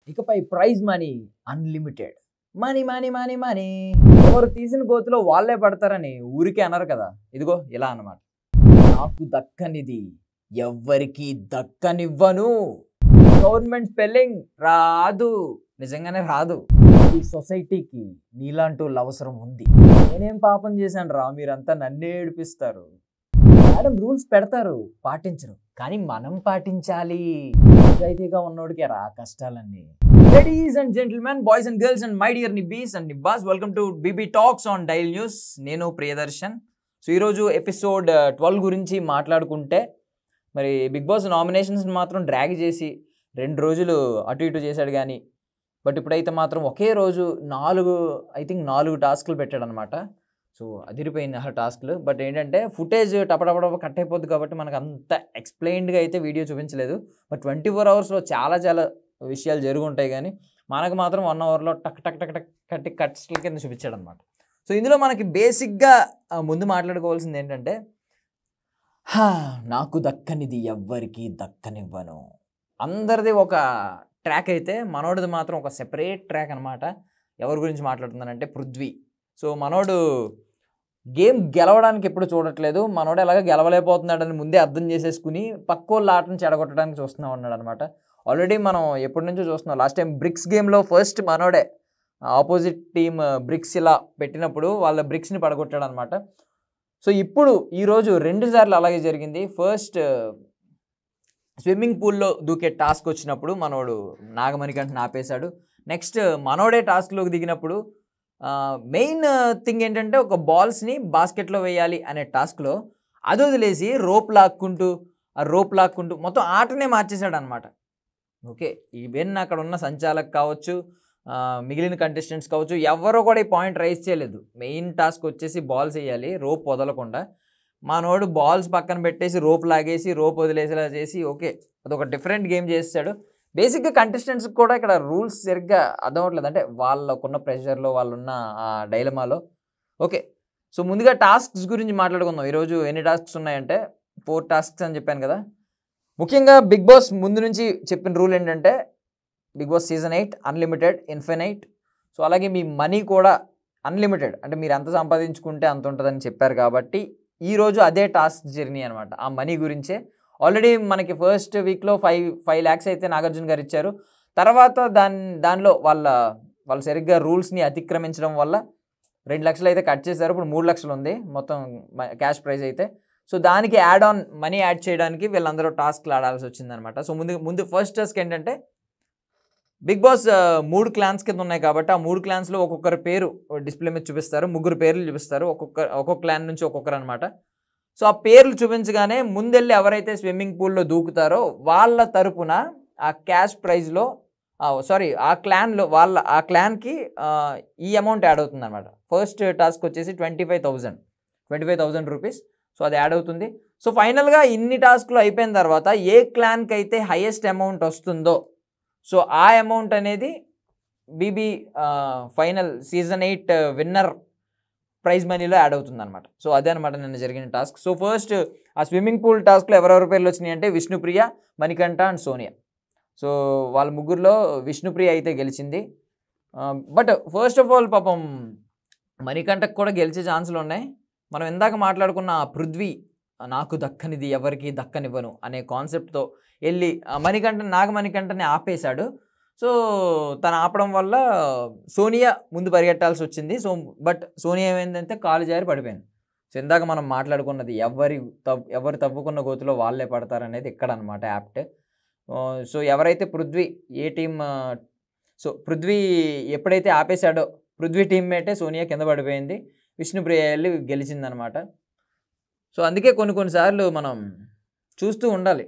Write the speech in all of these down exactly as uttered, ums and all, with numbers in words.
ఇకపై prize money unlimited. Money money money money ఎవరు తీసిన గోతిలో వాళ్ళే పడతారని ఊరికే అనరు కదా. ఇదిగో ఇలా అన్నమాట. నాకు దక్కనిది ఎవ్వరికి దక్కనివ్వను. గవర్నమెంట్ స్పెల్లింగ్ రాదు, నిజంగానే రాదు. ఈ సొసైటీకి నీలాంటి వాళ్ళు అవసరం ఉంది. నేనేం పాపం చేశాను రా, మీరంతా నన్నే ఏడిపిస్తారు. మేడం రూల్స్ పెడతారు, పాటించరు, కానీ మనం పాటించాలి. నిజాయితీగా ఉన్నోడికే రా కష్టాలన్నీ. Ladies and gentlemen, boys and girls and my dear నిబ్బీస్ అండ్ నిబ్బాస్, welcome to BB talks on Dial News. నేను ప్రియదర్శన్. సో ఈరోజు ఎపిసోడ్ ట్వెల్వ్ గురించి మాట్లాడుకుంటే, మరి బిగ్ బాస్ నామినేషన్స్ మాత్రం డ్రాగ్ చేసి రెండు రోజులు అటు ఇటు చేశాడు కానీ, బట్ ఇప్పుడైతే మాత్రం ఒకే రోజు నాలుగు ఐ థింక్ నాలుగు టాస్క్లు పెట్టాడు అనమాట. సో అదిరిపోయింది ఆ టాస్క్లు. బట్ ఏంటంటే ఫుటేజ్ టపటపడప కట్ అయిపోద్ది కాబట్టి మనకు అంత ఎక్స్ప్లెయిన్డ్గా అయితే వీడియో చూపించలేదు. బట్ ట్వంటీ ఫోర్ అవర్స్లో చాలా చాలా విషయాలు జరుగుంటాయి కానీ మనకు మాత్రం వన్ అవర్లో టక్ టక్ టక్ టక్ కట్టి కట్స్ల కింద చూపించాడు అనమాట. సో ఇందులో మనకి బేసిక్గా ముందు మాట్లాడుకోవాల్సింది ఏంటంటే, నాకు దక్కనిది ఎవ్వరికి దక్కనివ్వను. అందరిది ఒక ట్రాక్ అయితే మనోడిది మాత్రం ఒక సెపరేట్ ట్రాక్ అనమాట. ఎవరి గురించి మాట్లాడుతున్నానంటే పృథ్వీ. సో మనోడు గేమ్ గెలవడానికి ఎప్పుడు చూడట్లేదు, మనోడు ఎలాగ గెలవలేకపోతున్నాడని ముందే అర్థం చేసేసుకుని పక్కోళ్ళ ఆటను చెడగొట్టడానికి చూస్తున్నాం అన్నాడు అనమాట. ఆల్రెడీ మనం ఎప్పటి నుంచో చూస్తున్నాం. లాస్ట్ టైం బ్రిక్స్ గేమ్లో ఫస్ట్ మనోడే ఆపోజిట్ టీమ్ బ్రిక్స్ ఇలా పెట్టినప్పుడు వాళ్ళ బ్రిక్స్ని పడగొట్టాడు అనమాట. సో ఇప్పుడు ఈరోజు రెండు సార్లు అలాగే జరిగింది. ఫస్ట్ స్విమ్మింగ్ పూల్లో దూకే టాస్క్ వచ్చినప్పుడు మనోడు నాగమణికంటని ఆపేశాడు. నెక్స్ట్ మనోడే టాస్క్లోకి దిగినప్పుడు మెయిన్ థింగ్ ఏంటంటే ఒక బాల్స్ని బాస్కెట్లో వేయాలి అనే టాస్క్లో అది వదిలేసి రోప్ లాక్కుంటూ ఆ రోప్ లాక్కుంటూ మొత్తం ఆటనే మార్చేశాడు అనమాట. ఓకే, ఈవెన్ అక్కడ ఉన్న సంచాలక్ కావచ్చు, మిగిలిన కంటెస్టెంట్స్ కావచ్చు, ఎవరో కూడా ఈ పాయింట్ రైజ్ చేయలేదు. మెయిన్ టాస్క్ వచ్చేసి బాల్స్ వేయాలి రోప్ వదలకుండా. మనోడు బాల్స్ పక్కన పెట్టేసి రోప్ లాగేసి రోప్ వదిలేసేలా చేసి ఓకే అదొక డిఫరెంట్ గేమ్ చేస్తాడు. బేసిక్గా కంటెస్టెంట్స్కి కూడా ఇక్కడ రూల్స్ సరిగ్గా అర్థం అవ్వట్లేదు, అంటే వాళ్ళకున్న ప్రెషర్లో వాళ్ళున్న ఆ డైలమాలో. ఓకే, సో ముందుగా టాస్క్స్ గురించి మాట్లాడుకుందాం. ఈరోజు ఎన్ని టాస్క్స్ ఉన్నాయంటే ఫోర్ టాస్క్స్ అని చెప్పాను కదా. ముఖ్యంగా బిగ్ బాస్ ముందు నుంచి చెప్పిన రూల్ ఏంటంటే Bigg Boss season eight unlimited infinite. So అలాగే మీ మనీ కూడా అన్లిమిటెడ్, అంటే మీరు ఎంత సంపాదించుకుంటే అంత ఉంటుందని చెప్పారు కాబట్టి ఈరోజు అదే టాస్క్ జర్నీ అనమాట. ఆ మనీ గురించే ఆల్రెడీ మనకి ఫస్ట్ వీక్లో ఫైవ్ ఫైవ్ ల్యాక్స్ అయితే నాగార్జున గారు ఇచ్చారు. తర్వాత దాని దానిలో వాళ్ళ వాళ్ళు సరిగ్గా రూల్స్ని అతిక్రమించడం వల్ల రెండు లక్షలు అయితే కట్ చేశారు. ఇప్పుడు మూడు లక్షలు ఉంది మొత్తం క్యాష్ ప్రైజ్ అయితే. సో దానికి యాడ్ ఆన్ మనీ యాడ్ చేయడానికి వీళ్ళందరూ టాస్క్లు ఆడాల్సి వచ్చిందనమాట. సో ముందు ముందు ఫస్ట్ టాస్క్ ఏంటంటే, బిగ్ బాస్ మూడు క్లాన్స్ కింద ఉన్నాయి కాబట్టి ఆ మూడు క్లాన్స్లో ఒక్కొక్కరి పేరు డిస్ప్లే మీద చూపిస్తారు. ముగ్గురు పేర్లు చూపిస్తారు, ఒక్కొక్క ఒక్కొక్క క్లాన్ నుంచి ఒక్కొక్కరు అనమాట. సో ఆ పేర్లు చూపించగానే ముందెళ్ళి ఎవరైతే స్విమ్మింగ్ పూల్లో దూకుతారో వాళ్ళ తరపున ఆ క్యాష్ ప్రైజ్లో సారీ ఆ క్లాన్లో వాళ్ళ ఆ క్లాన్కి ఈ అమౌంట్ యాడ్ అవుతుంది అనమాట. ఫస్ట్ టాస్క్ వచ్చేసి twenty five thousand twenty five thousand rupees. So అది యాడ్ అవుతుంది. సో ఫైనల్గా ఇన్ని టాస్క్లు అయిపోయిన తర్వాత ఏ క్లాన్కి అయితే హైయెస్ట్ అమౌంట్ వస్తుందో సో ఆ అమౌంట్ అనేది BB final season eight winner prize మనీలో యాడ్ అవుతుంది అనమాట. సో అదే అనమాట నిన్న జరిగిన టాస్క్. సో ఫస్ట్ ఆ స్విమ్మింగ్ పూల్ టాస్క్లో ఎవరెవరి పేర్లు వచ్చినాయి అంటే విష్ణుప్రియ, మణికంఠ అండ్ సోనియా. సో వాళ్ళ ముగ్గురులో విష్ణుప్రియ అయితే గెలిచింది. బట్ ఫస్ట్ ఆఫ్ ఆల్ పాపం మణికంఠకు కూడా గెలిచే ఛాన్సులు ఉన్నాయి. మనం ఇందాక మాట్లాడుకున్న పృథ్వీ నాకు దక్కనిది ఎవరికి దక్కనివ్వను అనే కాన్సెప్ట్తో వెళ్ళి మణికంఠ నాగమణికంఠని ఆపేశాడు. సో తను ఆపడం వల్ల సోనియా ముందు పరిగెట్టాల్సి వచ్చింది. సో బట్ సోనియా ఏమైందంటే కాలు జారి పడిపోయింది. సో ఇందాక మనం మాట్లాడుకున్నది ఎవరి తవ్ ఎవరు తవ్వుకున్న గోతులో వాళ్ళే పడతారనేది ఇక్కడ అనమాట యాప్ట్. సో ఎవరైతే పృథ్వీ ఏ టీమ్ సో పృథ్వీ ఎప్పుడైతే ఆపేశాడో పృథ్వీ టీమ్మేటే సోనియా కింద పడిపోయింది, విష్ణుప్రియ వెళ్ళి గెలిచిందనమాట. సో అందుకే కొన్ని కొన్నిసార్లు మనం చూస్తూ ఉండాలి.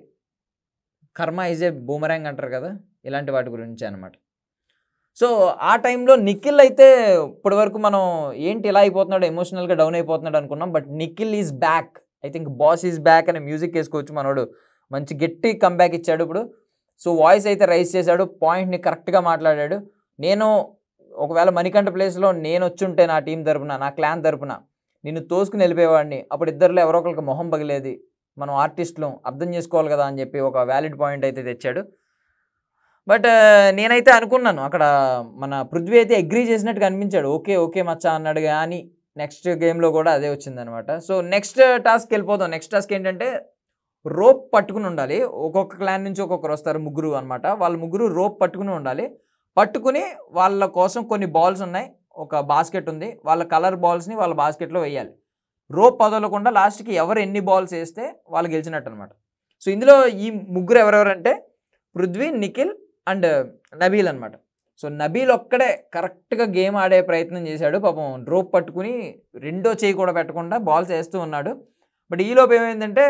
కర్మ ఈజ్ ఏ బూమరాంగ్ అంటారు కదా, ఇలాంటి వాటి గురించి అనమాట. సో ఆ టైంలో నిఖిల్ అయితే ఇప్పటి వరకు మనం ఏంటి ఇలా అయిపోతున్నాడు, ఎమోషనల్గా డౌన్ అయిపోతున్నాడు అనుకున్నాం. But Nikhil is back. I think boss is back అనే మ్యూజిక్ వేసుకోవచ్చు. మనోడు మంచి గట్టి కంబ్యాక్ ఇచ్చాడు ఇప్పుడు. సో వాయిస్ అయితే రైజ్ చేశాడు, పాయింట్ని కరెక్ట్గా మాట్లాడాడు. నేను ఒకవేళ మణికంఠ ప్లేస్లో నేను వచ్చుంటే నా టీం తరపున నా క్లాన్ తరపున నిన్ను తోసుకుని వెళ్ళిపోయేవాడిని, అప్పుడు ఇద్దరిలో ఎవరో ఒకరికి మొహం పగిలేది, మనం ఆర్టిస్టులు అర్థం చేసుకోవాలి కదా అని చెప్పి ఒక వ్యాలిడ్ పాయింట్ అయితే తెచ్చాడు. బట్ నేనైతే అనుకున్నాను అక్కడ మన పృథ్వీ అయితే అగ్రీ చేసినట్టు కనిపించాడు. ఓకే ఓకే మచ్చా అన్నాడు. కానీ నెక్స్ట్ గేమ్లో కూడా అదే వచ్చిందనమాట. సో నెక్స్ట్ టాస్క్ వెళ్ళిపోదాం. నెక్స్ట్ టాస్క్ ఏంటంటే రోప్ పట్టుకుని ఉండాలి. ఒక్కొక్క క్లాన్ నుంచి ఒక్కొక్కరు వస్తారు, ముగ్గురు అనమాట. వాళ్ళ ముగ్గురు రోప్ పట్టుకుని ఉండాలి. పట్టుకుని వాళ్ళ కోసం కొన్ని బాల్స్ ఉన్నాయి, ఒక బాస్కెట్ ఉంది, వాళ్ళ కలర్ బాల్స్ని వాళ్ళ బాస్కెట్లో వేయాలి. రోప్ వదలకుండా లాస్ట్కి ఎవరు ఎన్ని బాల్స్ వేస్తే వాళ్ళు గెలిచినట్టు అనమాట. సో ఇందులో ఈ ముగ్గురు ఎవరెవరంటే పృథ్వీ, నిఖిల్ అండ్ నబీల్ అనమాట. సో నబీల్ ఒక్కడే కరెక్ట్గా గేమ్ ఆడే ప్రయత్నం చేశాడు. పాపం రోప్ పట్టుకుని రెండో చేయి కూడా పెట్టకుండా బాల్స్ వేస్తూ ఉన్నాడు. బట్ ఈలోపు ఏమైందంటే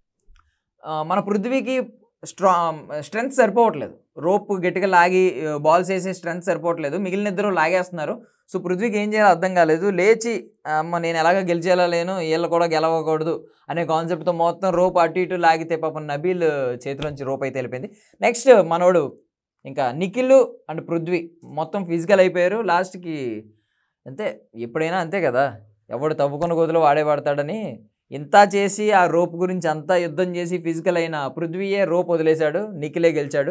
మన పృథ్వీకి స్ట్రా స్ట్రెంగ్త్ సరిపోవట్లేదు. రోప్ గట్టిగా లాగి బాల్స్ వేసే స్ట్రెంగ్త్ సరిపోవట్లేదు. మిగిలిన ఇద్దరు లాగేస్తున్నారు. సో పృథ్వీకి ఏం చేయాలో అర్థం కాలేదు. లేచి అమ్మ నేను ఎలాగ గెలిచేలా లేను, వీళ్ళు కూడా గెలవకూడదు అనే కాన్సెప్ట్తో మొత్తం రోప్ అటు ఇటు లాగితే పాపం నబీల్ చేతిలోంచి రోప్ అయితే వెళ్ళిపోయింది. నెక్స్ట్ మనోడు ఇంకా నిఖిల్ అండ్ పృథ్వీ మొత్తం ఫిజికల్ అయిపోయారు. లాస్ట్కి అంతే, ఎప్పుడైనా అంతే కదా, ఎవడు తవ్వుకున్న గోతులో వాడే పడతాడని ఇంత చేసి ఆ రోప్ గురించి అంతా యుద్ధం చేసి ఫిజికల్ అయిన పృథ్వీయే రోప్ వదిలేశాడు, నిఖిలే గెలిచాడు.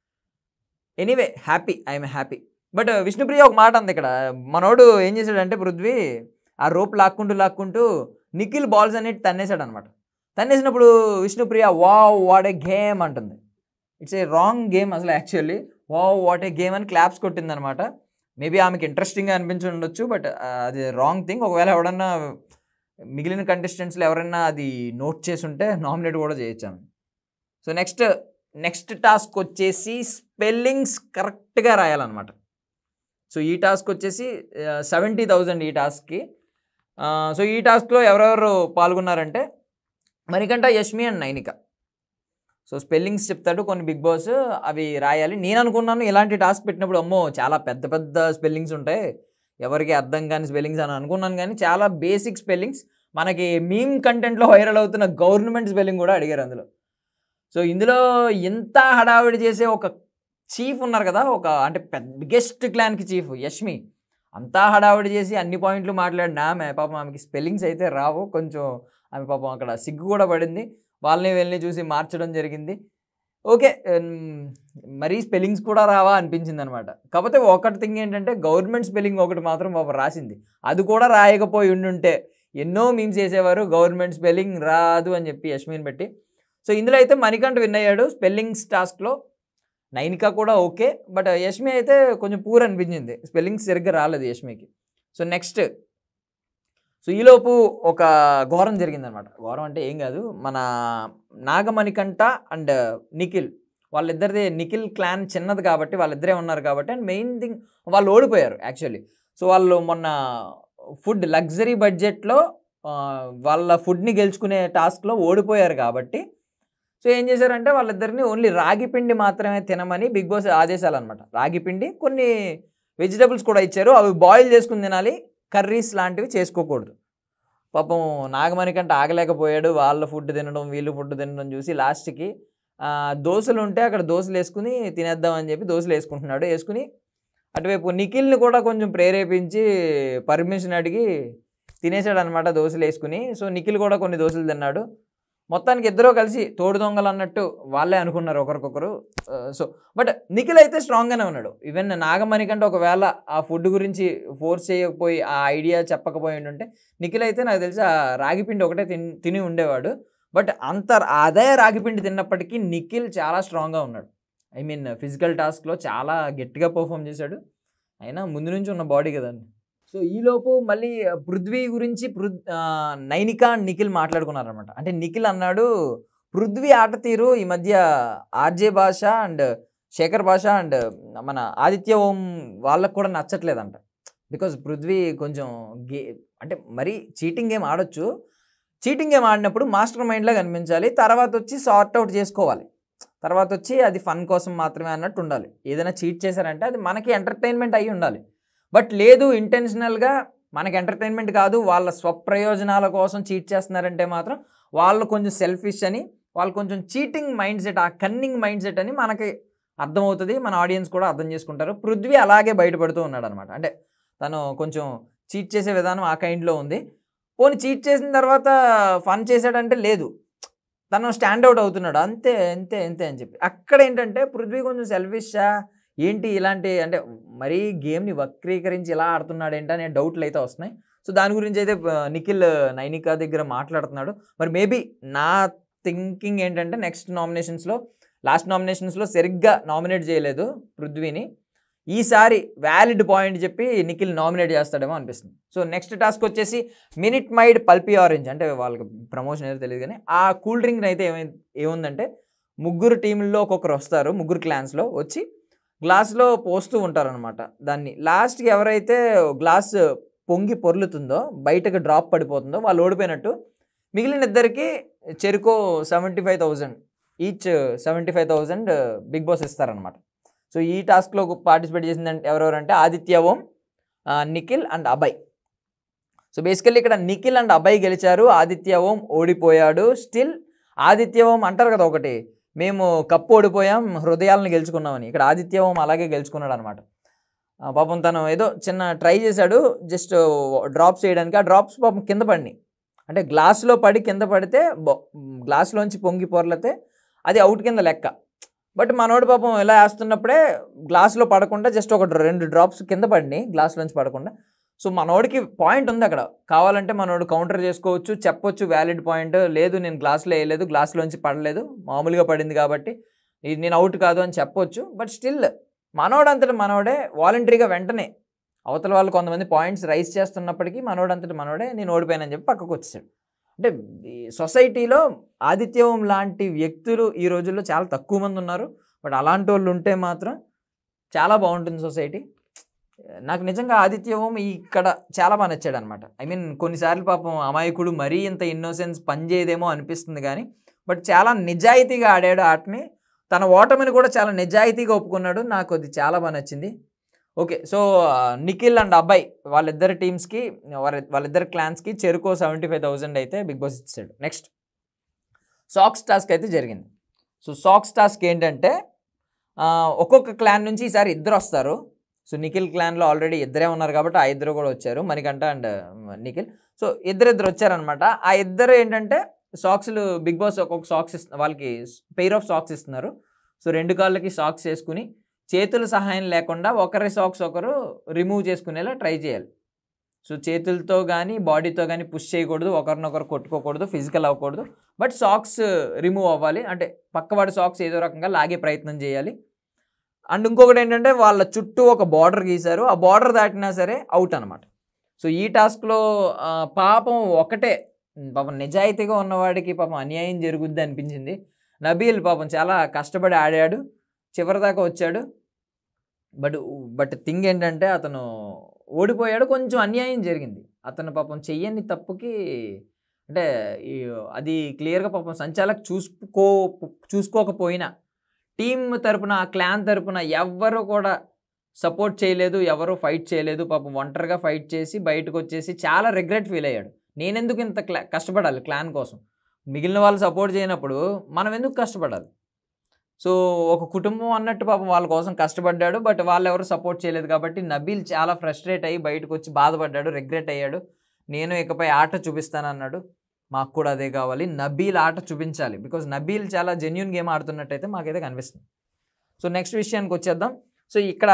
Anyway happy, I'm happy. But Vishnupriya ఒక మాట అంది ఇక్కడ. మనోడు ఏం చేశాడంటే పృథ్వీ ఆ రోప్ లాక్కుంటూ లాక్కుంటూ నిఖిల్ బాల్స్ అన్నిటి తన్నేశాడు అనమాట. తన్నేసినప్పుడు Vishnupriya wow what a game అంటుంది. ఇట్స్ ఏ రాంగ్ గేమ్ అసలు actually. Wow what a game అని క్లాప్స్ కొట్టిందనమాట. మేబీ ఆమెకి ఇంట్రెస్టింగ్గా అనిపించి ఉండొచ్చు, బట్ అది రాంగ్ థింగ్. ఒకవేళ ఎవడన్నా మిగిలిన కంటెస్టెంట్స్లో ఎవరైనా అది నోట్ చేసి ఉంటే నామినేట్ కూడా చేయొచ్చాము. సో నెక్స్ట్ నెక్స్ట్ టాస్క్ వచ్చేసి స్పెల్లింగ్స్ కరెక్ట్గా రాయాలన్నమాట. సో ఈ టాస్క్ వచ్చేసి సెవెంటీ థౌజండ్ ఈ టాస్క్కి. సో ఈ టాస్క్లో ఎవరెవరు పాల్గొన్నారంటే Manikantha, Yashmi and Nainika. So spellings చెప్తాడు కొన్ని బిగ్ బాస్, అవి రాయాలి. నేను అనుకున్నాను ఇలాంటి టాస్క్ పెట్టినప్పుడు అమ్మో చాలా పెద్ద పెద్ద స్పెల్లింగ్స్ ఉంటాయి, ఎవరికి అర్థం కాని స్పెల్లింగ్స్ అని అనుకున్నాను. కానీ చాలా బేసిక్ స్పెల్లింగ్స్, మనకి మీమ్ కంటెంట్లో వైరల్ అవుతున్న గవర్నమెంట్ స్పెల్లింగ్ కూడా అడిగారు అందులో. సో ఇందులో ఎంత హడావిడి చేసే ఒక చీఫ్ ఉన్నారు కదా, ఒక అంటే పెద్ద బిగ్గెస్ట్ క్లాన్కి చీఫ్ యష్మి, అంతా హడావిడి చేసి అన్ని పాయింట్లు మాట్లాడిన ఆమె పాపం ఆమెకి స్పెల్లింగ్స్ అయితే రావు. కొంచెం ఆమె పాపం అక్కడ సిగ్గు కూడా పడింది. వాళ్ళని వెళ్ళి చూసి మార్చడం జరిగింది. ఓకే, మరీ స్పెల్లింగ్స్ కూడా రావా అనిపించింది అనమాట. కాకపోతే ఒకటి థింగ్ ఏంటంటే గవర్నమెంట్ స్పెల్లింగ్ ఒకటి మాత్రం పాపం రాసింది, అది కూడా రాయకపోయి ఉండుంటే ఎన్నో మీమ్స్ చేసేవారు, గవర్నమెంట్ స్పెల్లింగ్ రాదు అని చెప్పి యష్మిని పెట్టి. సో ఇందులో అయితే మణికంఠ విన్ అయ్యాడు స్పెల్లింగ్స్ టాస్క్లో. నైనిక కూడా ఓకే, బట్ యష్మి అయితే కొంచెం పూర్ అనిపించింది, స్పెల్లింగ్స్ సరిగ్గా రాలేదు యష్మికి. సో నెక్స్ట్, సో ఈలోపు ఒక ఘోరం జరిగిందనమాట. ఘోరం అంటే ఏం కాదు, మన నాగమణికంఠ అండ్ నిఖిల్ వాళ్ళిద్దరిది, నిఖిల్ క్లాన్ చిన్నది కాబట్టి వాళ్ళిద్దరే ఉన్నారు కాబట్టి, అండ్ మెయిన్ థింగ్ వాళ్ళు ఓడిపోయారు యాక్చువల్లీ. సో వాళ్ళు మొన్న ఫుడ్ లగ్జరీ బడ్జెట్లో వాళ్ళ ఫుడ్ని గెలుచుకునే టాస్క్లో ఓడిపోయారు కాబట్టి, సో ఏం చేశారంటే వాళ్ళిద్దరిని ఓన్లీ రాగి పిండి మాత్రమే తినమని బిగ్ బాస్ ఆదేశాలు అనమాట. రాగి పిండి, కొన్ని వెజిటబుల్స్ కూడా ఇచ్చారు, అవి బాయిల్ చేసుకుని తినాలి, కర్రీస్ లాంటివి చేసుకోకూడదు. పాపం నాగమణికంటే ఆగలేకపోయాడు, వాళ్ళ ఫుడ్ తినడం వీళ్ళు ఫుడ్ తినడం చూసి లాస్ట్కి దోశలు ఉంటే అక్కడ దోశలు వేసుకుని తినేద్దామని చెప్పి దోశలు వేసుకుంటున్నాడు. వేసుకుని అటువైపు నిఖిల్ని కూడా కొంచెం ప్రేరేపించి పర్మిషన్ అడిగి తినేసాడు అనమాట దోశలు వేసుకుని. సో నిఖిల్ కూడా కొన్ని దోశలు తిన్నాడు. మొత్తానికి ఇద్దరూ కలిసి తోడు దొంగలు అన్నట్టు వాళ్ళే అనుకున్నారు ఒకరికొకరు. సో బట్ నిఖిల్ అయితే స్ట్రాంగ్గానే ఉన్నాడు. ఈవెన్ నాగమణి కంటే ఒకవేళ ఆ ఫుడ్ గురించి ఫోర్స్ చేయకపోయి ఆ ఐడియా చెప్పకపోయి ఉంటే నిఖిల్ అయితే నాకు తెలిసి ఆ రాగిపిండి ఒకటే తిని తిని ఉండేవాడు. బట్ అంత అదే రాగిపిండి తిన్నప్పటికీ నిఖిల్ చాలా స్ట్రాంగ్గా ఉన్నాడు. ఐ మీన్ ఫిజికల్ టాస్క్లో చాలా గట్టిగా పర్ఫామ్ చేశాడు. అయినా ముందు నుంచి ఉన్న బాడీ కదండి. సో ఈలోపు మళ్ళీ పృథ్వీ గురించి పృ నైనిక అండ్ నిఖిల్ మాట్లాడుకున్నారనమాట. అంటే నిఖిల్ అన్నాడు పృథ్వీ ఆట తీరు ఈ మధ్య ఆర్జే భాష అండ్ శేఖర్ భాష అండ్ మన ఆదిత్య ఓం వాళ్ళకు కూడా నచ్చట్లేదంట. బికాజ్ పృథ్వీ కొంచెం గే అంటే మరీ చీటింగ్ గేమ్ ఆడొచ్చు, చీటింగ్ గేమ్ ఆడినప్పుడు మాస్టర్ మైండ్లా కనిపించాలి, తర్వాత వచ్చి సార్ట్ అవుట్ చేసుకోవాలి, తర్వాత వచ్చి అది ఫన్ కోసం మాత్రమే అన్నట్టు ఉండాలి. ఏదైనా చీట్ చేశారంటే అది మనకి ఎంటర్టైన్మెంట్ అయ్యి ఉండాలి. బట్ లేదు, ఇంటెన్షనల్గా మనకి ఎంటర్టైన్మెంట్ కాదు, వాళ్ళ స్వప్రయోజనాల కోసం చీట్ చేస్తున్నారంటే మాత్రం వాళ్ళు కొంచెం సెల్ఫిష్ అని, వాళ్ళు కొంచెం చీటింగ్ మైండ్ సెట్, ఆ కన్నింగ్ మైండ్ సెట్ అని మనకి అర్థమవుతుంది, మన ఆడియన్స్ కూడా అర్థం చేసుకుంటారు. పృథ్వీ అలాగే బయటపడుతూ ఉన్నాడు అనమాట. అంటే తను కొంచెం చీట్ చేసే విధానం ఆ కైండ్లో ఉంది. పోనీ చీట్ చేసిన తర్వాత ఫన్ చేశాడంటే లేదు, తను స్టాండ్ అవుట్ అవుతున్నాడు. అంతే, అంతే, అంతే అని చెప్పి. అక్కడ ఏంటంటే పృథ్వీ కొంచెం సెల్ఫిషా ఏంటి ఇలాంటి అంటే మరీ గేమ్‌ని వక్రీకరించి ఇలా ఆడుతున్నాడేంటి అనే డౌట్‌లయితే వస్తున్నాయి. సో, దాని గురించి అయితే ఆహ్, నిఖిల్ నైనికా దగ్గర మాట్లాడుతున్నాడు. మరి మేబీ నా థింకింగ్ ఏంటంటే నెక్స్ట్ నామినేషన్స్‌లో లాస్ట్ నామినేషన్స్‌లో సరిగ్గా నామినేట్ చేయలేదు పృథ్వీని. ఈసారి వ్యాలిడ్ పాయింట్ చెప్పి నిఖిల్ నామినేట్ చేస్తాడేమో అనిపిస్తుంది. సో, నెక్స్ట్ టాస్క్ వచ్చేసి మినిట్ మైడ్ పల్పీ ఆరెంజ్ అంటే వాళ్ళకి ప్రమోషన్ ఏదో తెలియదు కానీ ఆ కూల్ డ్రింక్‌ని అయితే ఏమై ఏముందంటే ముగ్గురు టీముల్లో ఒక్కొక్కరు వస్తారు. ముగ్గురు క్లాన్స్‌లో వచ్చి గ్లాస్‌లో పోస్తూ ఉంటారనమాట. దాన్ని లాస్ట్‌కి ఎవరైతే గ్లాస్ పొంగి పొర్లుతుందో బయటకు డ్రాప్ పడిపోతుందో వాళ్ళు ఓడిపోయినట్టు. మిగిలిన ఇద్దరికి చెరుకో seventy five thousand each seventy five thousand Bigg Boss ఇస్తారనమాట. సో, ఈ టాస్క్లో పార్టిసిపేట్ చేసిందంటే ఎవరెవరంటే Aditya Om, Nikhil and Abhay. So, basically ఇక్కడ నిఖిల్ అండ్ అభయ్ గెలిచారు. ఆదిత్య ఓం ఓడిపోయాడు. స్టిల్ ఆదిత్య ఓం అంటారు కదా ఒకటి, మేము కప్పు ఓడిపోయాం హృదయాలను గెలుచుకున్నామని. ఇక్కడ ఆదిత్య ఓం అలాగే గెలుచుకున్నాడు అనమాట. పాపం తను ఏదో చిన్న ట్రై చేశాడు జస్ట్ డ్రాప్స్ చేయడానికి. ఆ డ్రాప్స్ పాపం కింద పడినాయి. అంటే గ్లాస్లో పడి కింద పడితే గ్లాస్లోంచి పొంగి పొర్లితే అది అవుట్ కింద లెక్క. బట్ మనోడు పాపం ఇలా వేస్తున్నప్పుడే గ్లాస్లో పడకుండా జస్ట్ ఒక రెండు డ్రాప్స్ కింద పడినాయి గ్లాస్లోంచి పడకుండా. సో, మనోడికి పాయింట్ ఉంది అక్కడ. కావాలంటే మనోడు కౌంటర్ చేసుకోవచ్చు, చెప్పొచ్చు వ్యాలిడ్ పాయింట్. లేదు నేను గ్లాస్లో వేయలేదు, గ్లాస్లోంచి పడలేదు, మామూలుగా పడింది కాబట్టి ఇది నేను అవుట్ కాదు అని చెప్పొచ్చు. బట్ స్టిల్ మనోడంతటి మనోడే వాలంటరీగా వెంటనే అవతల వాళ్ళు కొంతమంది పాయింట్స్ రైజ్ చేస్తున్నప్పటికీ మనోడంతటి మనోడే నేను ఓడిపోయానని చెప్పి పక్కకు వచ్చేసాడు. అంటే ఈ సొసైటీలో ఆదిత్యం లాంటి వ్యక్తులు ఈ రోజుల్లో చాలా తక్కువ మంది ఉన్నారు. బట్ అలాంటి వాళ్ళు ఉంటే మాత్రం చాలా బాగుంటుంది సొసైటీ. నాకు నిజంగా ఆదిత్య ఓం ఇక్కడ చాలా బాగా నచ్చాడు అనమాట. ఐ మీన్ కొన్నిసార్లు పాపం అమాయకుడు మరీ ఇంత ఇన్నోసెన్స్ పనిచేయదేమో అనిపిస్తుంది కానీ బట్ చాలా నిజాయితీగా ఆడాడు ఆటని. తన ఓటమిని కూడా చాలా నిజాయితీగా ఒప్పుకున్నాడు. నాకు అది చాలా బాగా నచ్చింది. ఓకే, సో నిఖిల్ అండ్ అబ్బాయి వాళ్ళిద్దరి టీమ్స్కి వాళ్ళిద్దరి క్లాన్స్కి చెరుకో సెవెంటీ ఫైవ్ థౌజండ్ అయితే బిగ్ బాస్ ఇచ్చాడు. నెక్స్ట్ సాక్స్ టాస్క్ అయితే జరిగింది. సో సాక్స్ టాస్క్ ఏంటంటే ఒక్కొక్క క్లాన్ నుంచి ఈసారి ఇద్దరు వస్తారు. సో నిఖిల్ క్లాన్లో ఆల్రెడీ ఇద్దరే ఉన్నారు కాబట్టి ఆ ఇద్దరు కూడా వచ్చారు, మణికంఠ అండ్ నిఖిల్. సో ఇద్దరు ఇద్దరు వచ్చారనమాట. ఆ ఇద్దరు ఏంటంటే సాక్స్లు బిగ్ బాస్ ఒక్కొక్క సాక్స్ ఇస్తున్నారు, వాళ్ళకి పెయిర్ ఆఫ్ సాక్స్ ఇస్తున్నారు. సో రెండు కాళ్ళకి సాక్స్ వేసుకుని చేతుల సహాయం లేకుండా ఒకరి సాక్స్ ఒకరు రిమూవ్ చేసుకునేలా ట్రై చేయాలి. సో చేతులతో కానీ బాడీతో కానీ పుష్ చేయకూడదు, ఒకరినొకరు కొట్టుకోకూడదు, ఫిజికల్ అవ్వకూడదు. బట్ సాక్స్ రిమూవ్ అవ్వాలి, అంటే పక్కవాడి సాక్స్ ఏదో రకంగా లాగే ప్రయత్నం చేయాలి. అండ్ ఇంకొకటి ఏంటంటే వాళ్ళ చుట్టూ ఒక బార్డర్ గీశారు, ఆ బార్డర్ దాటినా సరే అవుట్ అనమాట. సో ఈ టాస్క్లో పాపం ఒకటే పాపం నిజాయితీగా ఉన్నవాడికి పాపం అన్యాయం జరుగుద్ది అనిపించింది. నబీల్ పాపం చాలా కష్టపడి ఆడాడు, చివరి దాకా వచ్చాడు. బట్ బట్ థింగ్ ఏంటంటే అతను ఓడిపోయాడు, కొంచెం అన్యాయం జరిగింది. అతను పాపం చెయ్యని తప్పుకి అంటే అది క్లియర్గా పాపం సంచాలక్ చూసుకో చూసుకోకపోయినా టీమ్ తరపున క్లాన్ తరపున ఎవ్వరు కూడా సపోర్ట్ చేయలేదు, ఎవరు ఫైట్ చేయలేదు. పాపం ఒంటరిగా ఫైట్ చేసి బయటకు వచ్చేసి చాలా రిగ్రెట్ ఫీల్ అయ్యాడు. నేనెందుకు ఇంత క్లా కష్టపడాలి క్లాన్ కోసం, మిగిలిన వాళ్ళు సపోర్ట్ చేయనప్పుడు మనం ఎందుకు కష్టపడాలి. సో ఒక కుటుంబం అన్నట్టు పాపం వాళ్ళ కోసం కష్టపడ్డాడు, బట్ వాళ్ళు ఎవరు సపోర్ట్ చేయలేదు కాబట్టి నబీల్ చాలా ఫ్రస్ట్రేట్ అయ్యి బయటకు వచ్చి బాధపడ్డాడు, రిగ్రెట్ అయ్యాడు. నేను ఇకపై ఆట చూపిస్తానన్నాడు. మాకు కూడా అదే కావాలి, నబీల్ ఆట చూపించాలి. బికాజ్ నబీల్ చాలా జెన్యూన్ గేమ్ ఆడుతున్నట్టయితే మాకైతే కనిపిస్తుంది. సో నెక్స్ట్ విషయానికి వచ్చేద్దాం. సో ఇక్కడ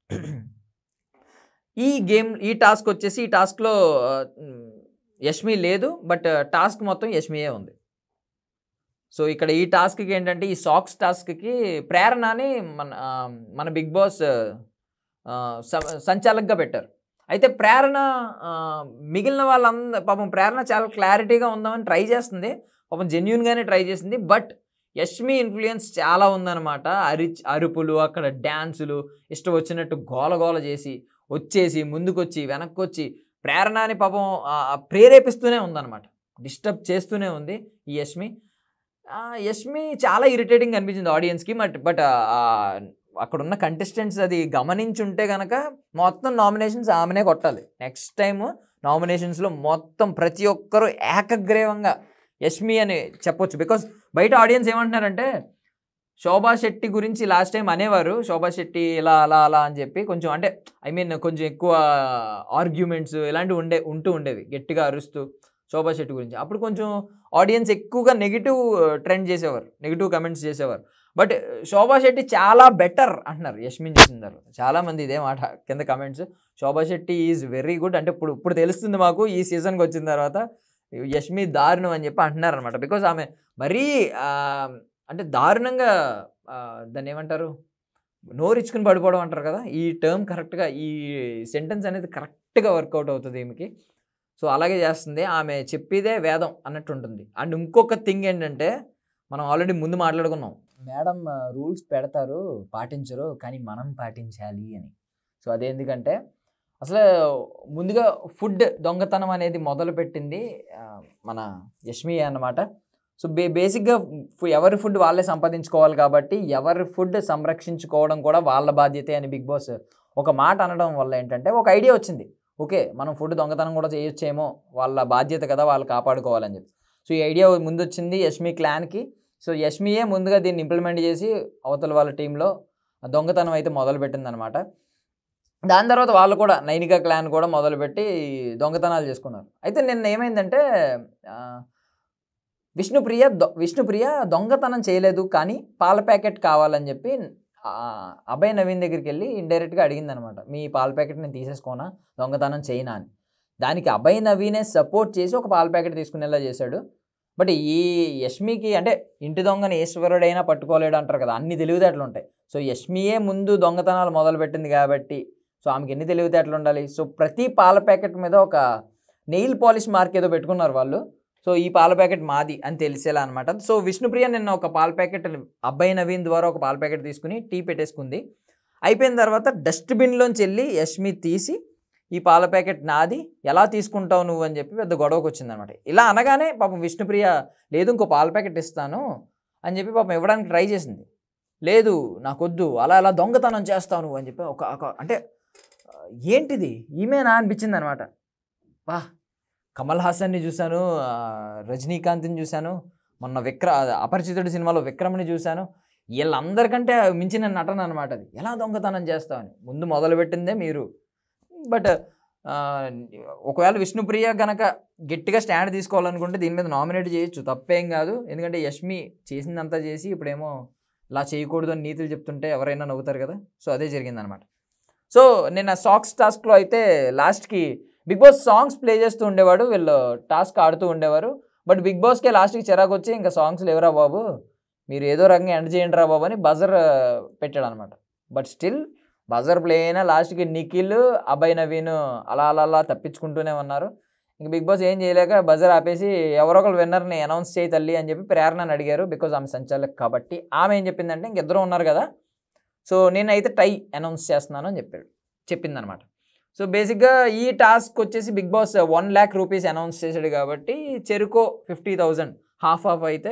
ఈ గేమ్ ఈ టాస్క్ వచ్చేసి ఈ టాస్క్లో యష్మి లేదు, బట్ టాస్క్ మొత్తం యష్మియే ఉంది. సో ఇక్కడ ఈ టాస్క్కి ఏంటంటే ఈ సాక్స్ టాస్క్కి ప్రేరణని మన మన బిగ్ బాస్ సంచాలకుగా పెట్టారు. అయితే ప్రేరణ మిగిలిన వాళ్ళంద పాపం ప్రేరణ చాలా క్లారిటీగా ఉందామని ట్రై చేస్తుంది, పాపం జెన్యూన్గానే ట్రై చేసింది. బట్ యష్మి ఇన్ఫ్లుయెన్స్ చాలా ఉందన్నమాట. అరి అరుపులు, అక్కడ డ్యాన్సులు, ఇష్టం వచ్చినట్టు గోల గోల చేసి వచ్చేసి ముందుకొచ్చి వెనక్కి వచ్చి ప్రేరణని పాపం ప్రేరేపిస్తూనే ఉందన్నమాట, డిస్టర్బ్ చేస్తూనే ఉంది ఈ యష్మి. యష్మి చాలా ఇరిటేటింగ్ అనిపించింది ఆడియన్స్కి. బట్ బట్ అక్కడున్న కంటెస్టెంట్స్ అది గమనించుంటే కనుక మొత్తం నామినేషన్స్ ఆమెనే కొట్టాలి. నెక్స్ట్ టైం నామినేషన్స్లో మొత్తం ప్రతి ఒక్కరూ ఏకగ్రీవంగా యష్మి అని చెప్పొచ్చు. బికాస్ బయట ఆడియన్స్ ఏమంటున్నారంటే శోభా శెట్టి గురించి లాస్ట్ టైం అనేవారు, శోభా శెట్టి ఇలా అలా అలా అని చెప్పి కొంచెం అంటే ఐ మీన్ కొంచెం ఎక్కువ ఆర్గ్యుమెంట్స్ ఇలాంటివి ఉండే ఉంటూ ఉండేవి, గట్టిగా అరుస్తూ. శోభా శెట్టి గురించి. అప్పుడు కొంచెం ఆడియన్స్ ఎక్కువగా నెగిటివ్ ట్రెండ్ చేసేవారు, నెగిటివ్ కమెంట్స్ చేసేవారు. బట్ శోభా శెట్టి చాలా బెటర్ అంటున్నారు యష్మిని చూసిన తర్వాత. చాలామంది ఇదే మాట కింద comments, Shobha Shetty is very good అంటే ఇప్పుడు ఇప్పుడు తెలుస్తుంది మాకు ఈ సీజన్కి వచ్చిన తర్వాత యష్మి దారుణం అని చెప్పి అంటున్నారు అనమాట. బికాజ్ ఆమె మరీ అంటే దారుణంగా దాన్ని ఏమంటారు, నోరిచ్చుకుని పడిపోవడం అంటారు కదా, ఈ టర్మ్ కరెక్ట్గా ఈ సెంటెన్స్ అనేది కరెక్ట్గా వర్కౌట్ అవుతుంది ఈమెకి. సో అలాగే చేస్తుంది, ఆమె చెప్పేదే వేదం అన్నట్టు ఉంటుంది. అండ్ ఇంకొక థింగ్ ఏంటంటే, మనం ఆల్రెడీ ముందు మాట్లాడుకున్నాం, మేడం రూల్స్ పెడతారు పాటించరు కానీ మనం పాటించాలి అని. సో అదేందుకంటే అసలు ముందుగా ఫుడ్ దొంగతనం అనేది మొదలుపెట్టింది మన యష్మి అన్నమాట. సో బే బేసిక్గా ఎవరి ఫుడ్ వాళ్ళే సంపాదించుకోవాలి కాబట్టి ఎవరి ఫుడ్ సంరక్షించుకోవడం కూడా వాళ్ళ బాధ్యతే అని బిగ్ బాస్ ఒక మాట అనడం వల్ల ఏంటంటే ఒక ఐడియా వచ్చింది, ఓకే మనం ఫుడ్ దొంగతనం కూడా చేయొచ్చేమో, వాళ్ళ బాధ్యత కదా వాళ్ళు కాపాడుకోవాలని చెప్పి. సో ఈ ఐడియా ముందు వచ్చింది యష్మి క్లాన్కి. సో యష్మియే ముందుగా దీన్ని ఇంప్లిమెంట్ చేసి అవతల వాళ్ళ టీంలో దొంగతనం అయితే మొదలుపెట్టింది అనమాట. దాని తర్వాత వాళ్ళు కూడా నైనికా క్లాన్ కూడా మొదలుపెట్టి దొంగతనాలు చేసుకున్నారు. అయితే నిన్న ఏమైందంటే విష్ణుప్రియ దొ విష్ణుప్రియ దొంగతనం చేయలేదు కానీ పాల ప్యాకెట్ కావాలని చెప్పి అభయ్ నవీన్ దగ్గరికి వెళ్ళి ఇండైరెక్ట్గా అడిగింది అనమాట, మీ పాల ప్యాకెట్ నేను తీసేసుకోనా, దొంగతనం చేయనా అని. దానికి అభయ్ నవీనే సపోర్ట్ చేసి ఒక పాల ప్యాకెట్ తీసుకునేలా చేశాడు. బట్ ఈ యష్మికి అంటే ఇంటి దొంగని ఈశ్వరుడైనా పట్టుకోలేడు అంటారు కదా, అన్ని తెలివితేటలు ఉంటాయి. సో యష్మియే ముందు దొంగతనాలు మొదలుపెట్టింది కాబట్టి సో ఆమెకి ఎన్ని తెలివితేటలు ఉండాలి. సో ప్రతి పాల ప్యాకెట్ మీద ఒక నెయిల్ పాలిష్ మార్క్ ఏదో పెట్టుకున్నారు వాళ్ళు. సో ఈ పాల ప్యాకెట్ మాది అని తెలిసేలా అనమాట. సో విష్ణుప్రియ నిన్న ఒక పాల ప్యాకెట్ అబ్బాయి నవీన్ ద్వారా ఒక పాల ప్యాకెట్ తీసుకుని టీ పెట్టేసుకుంది. అయిపోయిన తర్వాత డస్ట్బిన్లోంచి వెళ్ళి యష్మి తీసి ఈ పాల ప్యాకెట్ నాది, ఎలా తీసుకుంటావు నువ్వు అని చెప్పి పెద్ద గొడవకు వచ్చిందనమాట. ఇలా అనగానే పాపం విష్ణుప్రియ లేదు ఇంకో పాల ప్యాకెట్ ఇస్తాను అని చెప్పి పాపం ఇవ్వడానికి ట్రై చేసింది. లేదు నాకొద్దు, అలా అలా దొంగతనం చేస్తావు నువ్వు అని చెప్పి ఒక అంటే ఏంటిది ఈమెనా అనిపించింది అనమాట. వా కమల్ హాసన్ని చూశాను, రజనీకాంత్ని చూశాను, మొన్న విక్ర అపరిచితుడి సినిమాలో విక్రమ్ని చూశాను, వీళ్ళందరికంటే మించిన నటన అనమాట అది. ఎలా దొంగతనం చేస్తామని ముందు మొదలుపెట్టిందే మీరు. బట్ ఒకవేళ విష్ణుప్రియ గనక గట్టిగా స్టాండ్ తీసుకోవాలనుకుంటే దీని మీద నామినేట్ చేయొచ్చు, తప్పేం కాదు. ఎందుకంటే యష్మి చేసిందంతా చేసి ఇప్పుడేమో ఇలా చేయకూడదు అని నీతులు చెప్తుంటే ఎవరైనా నవ్వుతారు కదా. సో అదే జరిగిందనమాట. సో నేను సాంగ్స్ టాస్క్లో అయితే లాస్ట్కి బిగ్ బాస్ సాంగ్స్ ప్లే చేస్తూ ఉండేవాడు, వీళ్ళు టాస్క్ ఆడుతూ ఉండేవారు. బట్ బిగ్ బాస్కే లాస్ట్కి చిరాకు వచ్చి ఇంకా సాంగ్స్ లేవురా బాబు, మీరు ఏదో రకంగా ఎండ్ చేయండి రా బాబు అని బజర్ పెట్టాడు అనమాట. బట్ స్టిల్ బజర్ ప్లే అయినా లాస్ట్కి నిఖిల్ అభయ్ నవీన్ అలా అలా అలా తప్పించుకుంటూనే ఉన్నారు. ఇంక బిగ్ బాస్ ఏం చేయలేక బజర్ ఆపేసి ఎవరో ఒకరు విన్నర్ని అనౌన్స్ చేయి తల్లి అని చెప్పి ప్రేరణని అడిగారు. బికాజ్ ఆమె సంచాలక్ కాబట్టి ఆమె ఏం చెప్పిందంటే ఇంకిద్దరు ఉన్నారు కదా, సో నేనైతే టై అనౌన్స్ చేస్తున్నాను అని చెప్పాడు చెప్పిందనమాట. సో బేసిక్గా ఈ టాస్క్ వచ్చేసి Bigg Boss one lakh rupees announce చేశాడు కాబట్టి చెరుకో ఫిఫ్టీ థౌజండ్ హాఫ్ హాఫ్ అయితే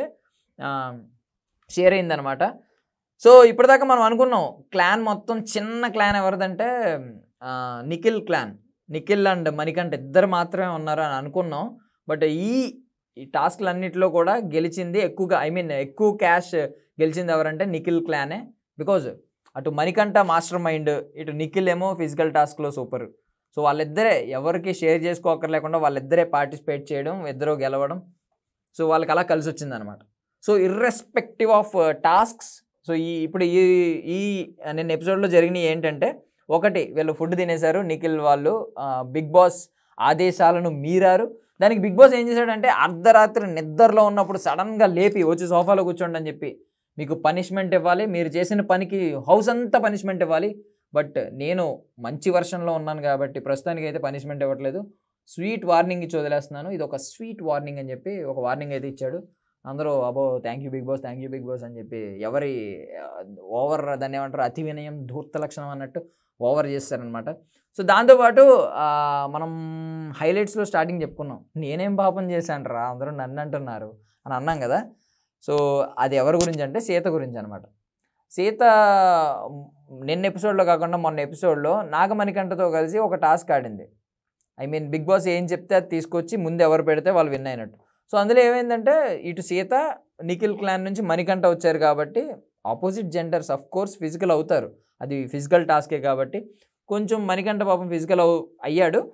షేర్ అయిందనమాట. సో ఇప్పటిదాకా మనం అనుకున్నాం క్లాన్ మొత్తం చిన్న క్లాన్ ఎవరిదంటే నిఖిల్ క్లాన్, నిఖిల్ అండ్ మణికంఠ ఇద్దరు మాత్రమే ఉన్నారు అని అనుకున్నాం. బట్ ఈ ఈ టాస్క్లన్నింటిలో కూడా గెలిచింది ఎక్కువగా, ఐ మీన్ ఎక్కువ క్యాష్ గెలిచింది ఎవరంటే నిఖిల్ క్లానే. బికాజ్ అటు మణికంఠ మాస్టర్ మైండ్, ఇటు నిఖిల్ ఏమో ఫిజికల్ టాస్క్లో సూపర్. సో వాళ్ళిద్దరే ఎవరికి షేర్ చేసుకోకర్లేకుండా వాళ్ళిద్దరే పార్టిసిపేట్ చేయడం, ఇద్దరు గెలవడం, సో వాళ్ళకి అలా కలిసి వచ్చిందనమాట. So irrespective of tasks, so ఈ ఇప్పుడు ఈ ఈ నిన్న ఎపిసోడ్లో జరిగినవి ఏంటంటే, ఒకటి వీళ్ళు ఫుడ్ తినేశారు, నిఖిల్ వాళ్ళు బిగ్ బాస్ ఆదేశాలను మీరారు. దానికి బిగ్ బాస్ ఏం చేశాడంటే అర్ధరాత్రి నిద్రలో ఉన్నప్పుడు సడన్గా లేపి వచ్చి సోఫాలో కూర్చోండి అని చెప్పి మీకు పనిష్మెంట్ ఇవ్వాలి, మీరు చేసిన పనికి హౌస్ అంతా పనిష్మెంట్ ఇవ్వాలి. బట్ నేను మంచి వర్షన్లో ఉన్నాను కాబట్టి ప్రస్తుతానికి అయితే పనిష్మెంట్ ఇవ్వట్లేదు, స్వీట్ వార్నింగ్ ఇచ్చి వదిలేస్తున్నాను, ఇది ఒక స్వీట్ వార్నింగ్ అని చెప్పి ఒక వార్నింగ్ అయితే ఇచ్చాడు. అందరూ అబో thank you Bigg Boss, thank you Bigg Boss అని చెప్పి ఎవరి ఓవర్ దాన్ని ఏమంటారు అతి వినయం ధూర్త లక్షణం అన్నట్టు ఓవర్ చేస్తారనమాట. సో దాంతోపాటు మనం హైలైట్స్లో స్టార్టింగ్ చెప్పుకున్నాం, నేనేం పాపం చేశాను రా అందరూ నన్ను అంటున్నారు అని అన్నాం కదా. సో అది ఎవరి గురించి అంటే సీత గురించి అనమాట. సీత నిన్న ఎపిసోడ్లో కాకుండా మొన్న ఎపిసోడ్లో నాగమణికంఠతో కలిసి ఒక టాస్క్ ఆడింది. ఐ మీన్ బిగ్ బాస్ ఏం చెప్తే అది తీసుకొచ్చి ముందు ఎవరు పెడితే వాళ్ళు విన్ అయినట్టు. సో అందులో ఏమైందంటే ఇటు సీత నిఖిల్ క్లాన్ నుంచి మణికంఠ వచ్చారు కాబట్టి opposite genders of course physical అవుతారు, అది ఫిజికల్ టాస్కే కాబట్టి కొంచెం మణికంఠ పాపం ఫిజికల్ అయ్యాడు.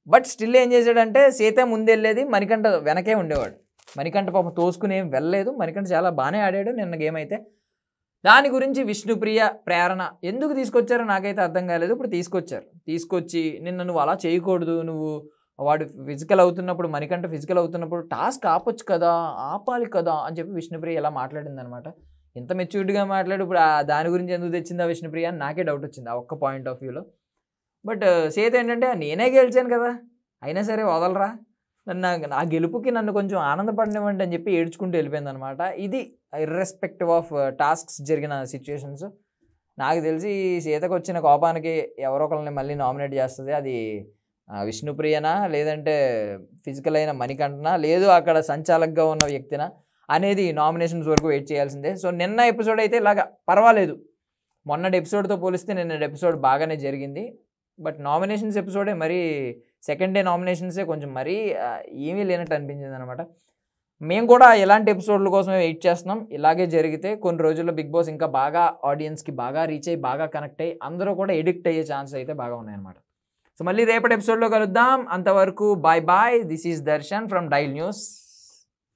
బట్ స్టిల్ ఏం చేశాడంటే సీత ముందెళ్ళేది, మణికంఠ వెనకే ఉండేవాడు. మణికంఠ పాపం తోసుకుని ఏం వెళ్ళలేదు. మణికంఠ చాలా బాగానే ఆడాడు నిన్న గేమ్ అయితే. దాని గురించి విష్ణుప్రియ ప్రేరణ ఎందుకు తీసుకొచ్చారో నాకైతే అర్థం కాలేదు. ఇప్పుడు తీసుకొచ్చారు. తీసుకొచ్చి నిన్న నువ్వు అలా చేయకూడదు, నువ్వు వాడు ఫిజికల్ అవుతున్నప్పుడు, మణికంఠ ఫిజికల్ అవుతున్నప్పుడు టాస్క్ ఆపొచ్చు కదా, ఆపాలి కదా అని చెప్పి విష్ణుప్రియ ఇలా మాట్లాడింది అనమాట. ఇంత మెచ్యూర్డ్గా మాట్లాడు ఇప్పుడు దాని గురించి ఎందుకు తెచ్చిందా విష్ణుప్రియ అని నాకే డౌట్ వచ్చింది ఆ ఒక్క పాయింట్ ఆఫ్ వ్యూలో. బట్ సీత ఏంటంటే నేనే గెలిచాను కదా, అయినా సరే వదలరా, నన్ను ఆ గెలుపుకి నన్ను కొంచెం ఆనందపడనివ్వండి అని చెప్పి ఏడ్చుకుంటూ వెళ్ళిపోయింది అనమాట. ఇది ఇర్రెస్పెక్టివ్ ఆఫ్ టాస్క్స్ జరిగిన సిచ్యువేషన్స్. నాకు తెలిసి సీతకు వచ్చిన కోపానికి ఎవరో ఒకరిని మళ్ళీ నామినేట్ చేస్తుంది. అది విష్ణుప్రియనా, లేదంటే ఫిజికల్ అయిన మణికంఠనా, లేదు అక్కడ సంచాలకుగా ఉన్న వ్యక్తినా అనేది నామినేషన్స్ వరకు వెయిట్ చేయాల్సిందే. సో నిన్న ఎపిసోడ్ అయితే ఇలాగా పర్వాలేదు, మొన్నటి ఎపిసోడ్తో పోలిస్తే నిన్న ఎపిసోడ్ బాగానే జరిగింది. బట్ నామినేషన్స్ ఎపిసోడే మరీ సెకండ్ డే నామినేషన్సే కొంచెం మరీ ఏమీ లేనట్టు అనిపించింది అనమాట. మేము కూడా ఎలాంటి ఎపిసోడ్ల కోసమే వెయిట్ చేస్తున్నాం. ఇలాగే జరిగితే కొన్ని రోజుల్లో బిగ్ బాస్ ఇంకా బాగా ఆడియన్స్కి బాగా రీచ్ అయ్యి బాగా కనెక్ట్ అయ్యి అందరూ కూడా ఎడిక్ట్ అయ్యే ఛాన్స్ అయితే బాగా ఉన్నాయన్నమాట. సో మళ్ళీ రేపటి ఎపిసోడ్లో కలుద్దాం. అంతవరకు bye bye. This is Darshan from Dial news.